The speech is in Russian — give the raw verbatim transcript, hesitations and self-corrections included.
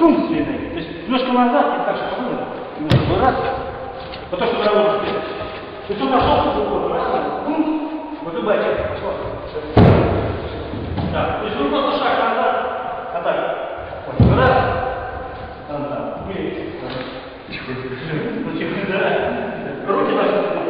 пункт своей ноги. То есть немножко назад и так, чтобы было. Немножко раз. Потом, чтобы работать вперед. То есть он пошел, вот, раз, пункт, вот и бачит. Да, то есть вы просто шаг назад, а так. Вот, раз, там, там, или, да. Руки должны